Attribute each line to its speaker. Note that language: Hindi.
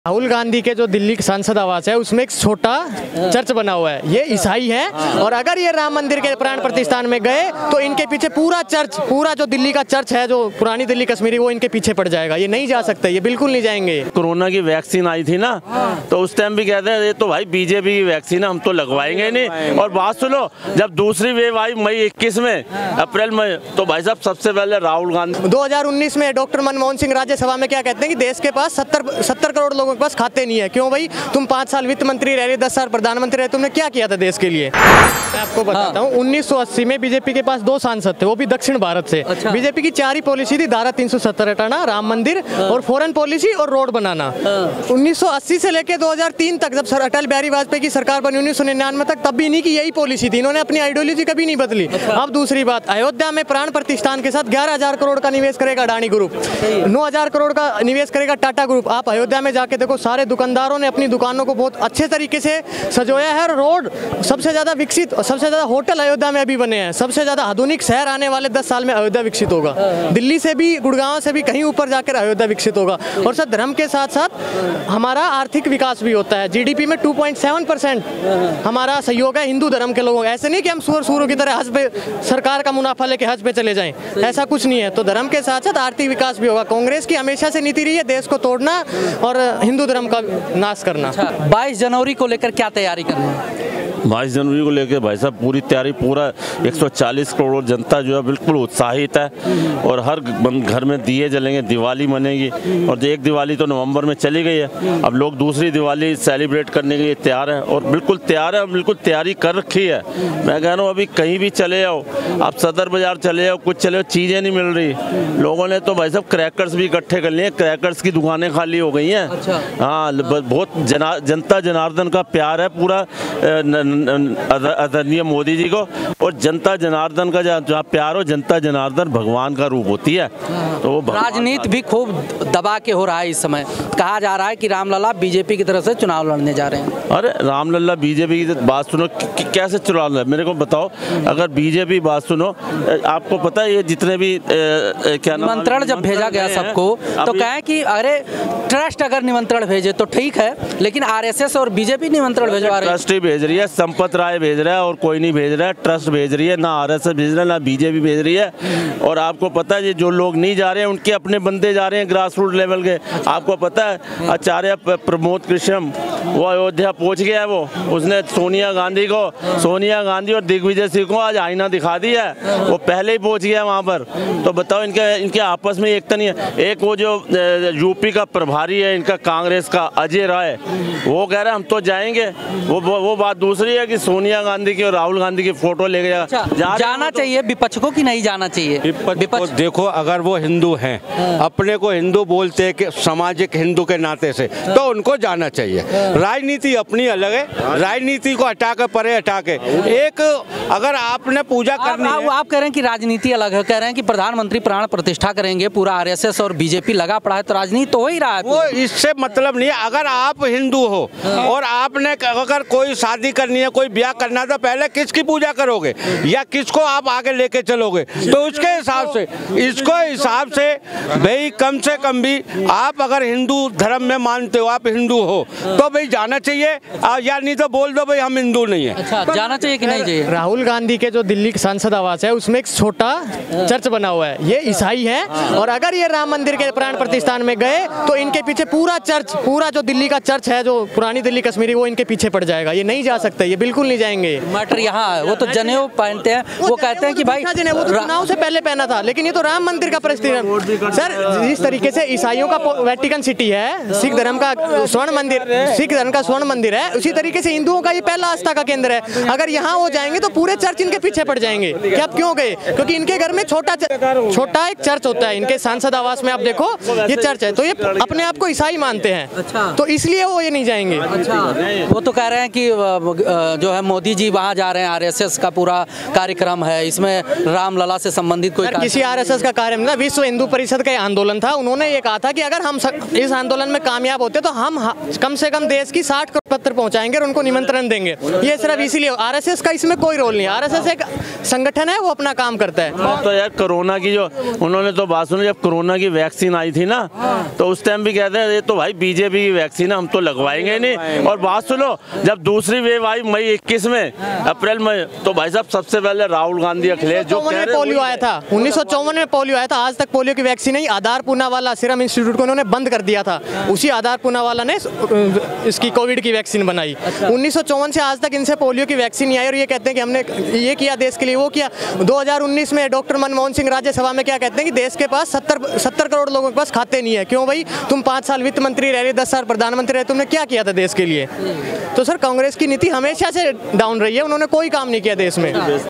Speaker 1: राहुल गांधी के जो दिल्ली संसद आवास है उसमें एक छोटा चर्च बना हुआ है। ये ईसाई हैं और अगर ये राम मंदिर के प्राण प्रतिष्ठान में गए तो इनके पीछे पूरा चर्च, पूरा जो दिल्ली का चर्च है, जो पुरानी दिल्ली कश्मीरी, वो इनके पीछे पड़ जाएगा। ये नहीं जा सकते, ये बिल्कुल नहीं जाएंगे।
Speaker 2: कोरोना की वैक्सीन आई थी ना, तो उस टाइम भी कहते हैं ये तो भाई बीजेपी की वैक्सीन है, हम तो लगवाएंगे नहीं। और बात सुनो, जब दूसरी वेव आई मई 21 में, अप्रैल में, तो भाई साहब सबसे पहले राहुल गांधी
Speaker 3: 2019 में डॉक्टर मनमोहन सिंह राज्यसभा में क्या कहते हैं कि देश के पास 70 करोड़ लोगों के पास खाते नहीं है। क्यों भाई? तुम 5 साल वित्त मंत्री रहे, 10 साल प्रधानमंत्री रहे, तुमने क्या किया था देश के लिए? मैं आपको बताता हूँ, 1980 में बीजेपी के पास 2 सांसद थे, वो भी दक्षिण भारत से। बीजेपी की 4 ही पॉलिसी थी, धारा 370 हटाना, राम मंदिर और फॉरेन पॉलिसी और रोड बनाना। 1980 से लेकर 2003 तक, जब सर अटल बिहारी वाजपेयी की सरकार बनी 1999 तक, तब भी इन्हीं की यही पॉलिसी थी। इन्होंने अपनी आइडियोलॉजी कभी नहीं बदली। अब दूसरी बात, अयोध्या में प्राण प्रतिष्ठान के साथ 11,000 करोड़ का निवेश करेगा अडानी ग्रुप, 9,000 करोड़ का निवेश करेगा टाटा ग्रुप। आप अयोध्या में जाके देखो, सारे दुकानदारों ने अपनी दुकानों को बहुत अच्छे तरीके से सजोया है। रोड सबसे ज्यादा विकसित और सबसे ज्यादा होटल अयोध्या में अभी बने हैं। सबसे ज्यादा आधुनिक शहर आने वाले 10 साल में अयोध्या विकसित होगा। दिल्ली से भी, गुड़गांव से भी कहीं ऊपर जाकर अयोध्या विकसित होगा। और सर, धर्म के साथ साथ हमारा आर्थिक विकास भी होता है। जीडीपी में 2.7% हमारा सहयोग है हिंदू धर्म के लोगों। ऐसे नहीं कि हम सूर की तरह हज पे सरकार का मुनाफा लेके हज पे चले जाएं, ऐसा कुछ नहीं है। तो धर्म के साथ साथ आर्थिक विकास भी होगा। कांग्रेस की हमेशा से नीति रही है देश को तोड़ना और हिंदू धर्म का नाश करना।
Speaker 4: 22 जनवरी को लेकर क्या तैयारी करनी है?
Speaker 2: 22 जनवरी को लेकर भाई साहब पूरी तैयारी, पूरा 140 करोड़ जनता जो है बिल्कुल उत्साहित है। और हर घर में दिए जलेंगे, दिवाली मनेगी। और एक दिवाली तो नवंबर में चली गई है, अब लोग दूसरी दिवाली सेलिब्रेट करने के लिए तैयार हैं और बिल्कुल तैयार है, बिल्कुल तैयारी कर रखी है। मैं कह रहा हूँ अभी कहीं भी चले जाओ, आप सदर बाजार चले जाओ, कुछ चले जाओ, चीज़ें नहीं मिल रही। लोगों ने तो भाई साहब क्रैकर्स भी इकट्ठे कर लिए, क्रैकर्स की दुकानें खाली हो गई हैं। हाँ, बहुत जनता जनार्दन का प्यार है पूरा आदरणीय मोदी जी को। और जनता जनार्दन का जहाँ प्यार हो, जनता जनार्दन भगवान का रूप होती है। तो
Speaker 4: राजनीति भी खूब दबा के हो रहा है इस समय। कहा जा रहा है कि रामलला बीजेपी की तरफ से चुनाव लड़ने जा रहे हैं।
Speaker 2: अरे रामलला बीजेपी की बात सुनो, कैसे चुनाव लड़, मेरे को बताओ। अगर बीजेपी बात सुनो, आपको पता है ये जितने भी क्या
Speaker 4: निमंत्रण जब भेजा गया सबको, तो कहें कि अरे ट्रस्ट अगर निमंत्रण भेजे तो ठीक है, लेकिन आरएसएस और बीजेपी निमंत्रण भेजवा रही है।
Speaker 2: ट्रस्ट ही भेज रही है, संपत राय भेज रहा है और कोई नहीं भेज रहा है। ट्रस्ट भेज रही है, ना आरएसएस भेज रहा है, ना बीजेपी भेज रही है। और आपको पता है जो लोग नहीं जा रहे हैं उनके अपने बंदे जा रहे हैं ग्रास रूट लेवल के। आपको पता है आचार्य प्रमोद कृष्णम, वो अयोध्या पहुंच गया है। वो उसने सोनिया गांधी और दिग्विजय सिंह को आज आईना दिखा दिया है। वो पहले ही पहुंच गया वहां पर। तो बताओ, इनके आपस में एकता नहीं है। एक वो जो यूपी का प्रभारी है इनका, कांग्रेस का, अजय राय, वो कह रहा है हम तो जाएंगे। वो बात दूसरी है कि सोनिया गांधी की और राहुल गांधी की फोटो लेके
Speaker 4: जाना चाहिए विपक्ष को कि नहीं जाना चाहिए?
Speaker 5: विपक्ष देखो, अगर वो हिंदू हैं, अपने को हिंदू बोलते हैं कि सामाजिक हिंदू के नाते से, तो उनको जाना चाहिए। राजनीति अपनी अलग है, राजनीति को हटा कर परे हटा के एक, अगर आपने पूजा करनी है।
Speaker 4: आप कह रहे हैं कि राजनीति अलग है, कह रहे हैं कि प्रधानमंत्री प्राण प्रतिष्ठा करेंगे, पूरा आरएसएस और बीजेपी लगा पड़ा है, तो राजनीति तो हो ही रहा है।
Speaker 5: वो इससे मतलब नहीं है। अगर आप हिंदू हो और आपने अगर कोई शादी करनी है, कोई ब्याह करना है, तो पहले किसकी पूजा करोगे या किसको आप आगे लेके चलोगे? तो उसके हिसाब से, इसको हिसाब से भाई कम से कम भी आप अगर हिंदू धर्म में मानते हो, आप हिंदू हो, तो भाई जाना चाहिए, या नहीं तो बोल दो भाई हम हिंदू नहीं है।
Speaker 4: अच्छा, जाना चाहिए कि नहीं चाहिए?
Speaker 3: राहुल गांधी के जो दिल्ली संसद आवास है उसमें एक छोटा चर्च बना हुआ है। ये ईसाई हैं और अगर ये राम मंदिर के प्राण प्रतिष्ठान में गए तो इनके पीछे पूरा चर्च, पूरा जो दिल्ली का चर्च है, जो पुरानी दिल्ली कश्मीरी, वो इनके पीछे पड़ जाएगा। ये नहीं जा सकते, ये बिल्कुल नहीं जाएंगे।
Speaker 4: मैटर यहाँ है, वो तो जनेऊ पहनते हैं, वो कहते हैं कि भाई
Speaker 3: वो तो चुनाव से पहले पहना था, लेकिन ये तो राम मंदिर का प्रतिष्ठान। सर, जिस तरीके से ईसाइयों का वेटिकन सिटी है, सिख धर्म का स्वर्ण मंदिर है, उसी तरीके से हिंदुओं का ये पहला आस्था का केंद्र है। अगर यहाँ हो जाएंगे तो पूरे चर्च इनके पीछे पड़ जाएंगे। क्या आप क्यों गए? क्योंकि इनके घर में छोटा एक चर्च होता है। इनके सांसद आवास में आप देखो, ये चर्च है, तो ये अपने आप को ईसाई मानते हैं, तो इसलिए वो ये नहीं जाएंगे।
Speaker 4: वो तो कह रहे हैं कि जो है मोदी जी वहाँ जा रहे हैं, आरएसएस का पूरा कार्यक्रम है, इसमें रामलला से संबंधित कोई
Speaker 3: किसी आरएसएस का कार्यक्रम ना, विश्व हिंदू परिषद का आंदोलन था। उन्होंने ये कहा था कि अगर हम इस आंदोलन में कामयाब होते तो हम कम से कम देश देश की 60 करोड़ पत्र पहुंचाएंगे और उनको निमंत्रण देंगे। ये सिर्फ इसीलिए, आरएसएस का इसमें कोई रोल नहीं। आरएसएस एक संगठन है, वो अपना काम करता है।
Speaker 2: तो यार कोरोना की जो उन्होंने तो बात सुनी, जब कोरोना की वैक्सीन आई थी ना, तो उस टाइम भी कहते हैं ये तो भाई बीजेपी की वैक्सीन है, हम तो लगवाएंगे नहीं। और बात सुनो, जब दूसरी वेव आई मई 21 में, अप्रैल में, तो भाई साहब सबसे पहले राहुल गांधी अखिलेश जो कह रहे
Speaker 3: पोलियो आया था, 1954 में पोलियो आया था। आज तक पोलियो की वैक्सीन नहीं। आधार पूनावाला सीरम इंस्टीट्यूट को उन्होंने बंद कर दिया था, उसी आधार पूनावाला ने इसकी कोविड की वैक्सीन बनाई। 1954 से आज तक इनसे पोलियो की वैक्सीन नहीं आई और ये कहते हैं कि हमने ये किया देश के लिए, वो किया। 2019 में डॉक्टर मनमोहन सिंह राज्यसभा में क्या कहते हैं कि देश के पास 70 करोड़ लोगों के पास खाते नहीं है। क्यों भाई, तुम 5 साल वित्त मंत्री रह रहे, 10 साल प्रधानमंत्री रहे, तुमने क्या किया था देश के लिए? तो सर कांग्रेस की नीति हमेशा से डाउन रही है, उन्होंने कोई काम नहीं किया देश में।